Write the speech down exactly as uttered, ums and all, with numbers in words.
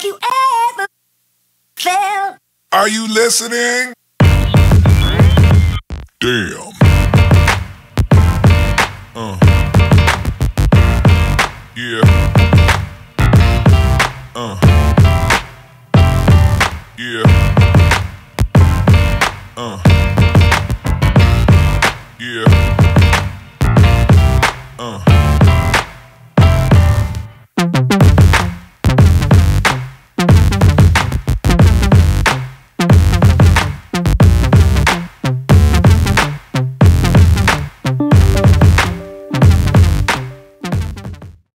Have you ever felt? Are you listening? Damn. Uh. Yeah. Uh. Yeah. Uh. Yeah.